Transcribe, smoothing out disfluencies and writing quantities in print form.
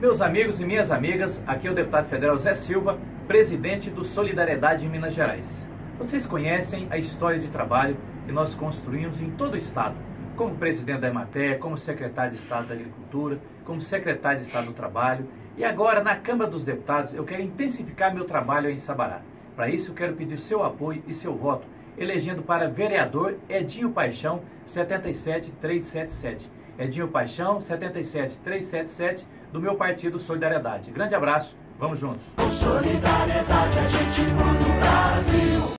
Meus amigos e minhas amigas, aqui é o deputado federal Zé Silva, presidente do Solidariedade em Minas Gerais. Vocês conhecem a história de trabalho que nós construímos em todo o estado, como presidente da Emater, como secretário de Estado da Agricultura, como secretário de Estado do Trabalho, e agora na Câmara dos Deputados eu quero intensificar meu trabalho em Sabará. Para isso eu quero pedir seu apoio e seu voto, elegendo para vereador Edinho Paixão 77377. Edinho Paixão 77377, do meu partido Solidariedade. Grande abraço, vamos juntos. Com solidariedade a gente muda o Brasil.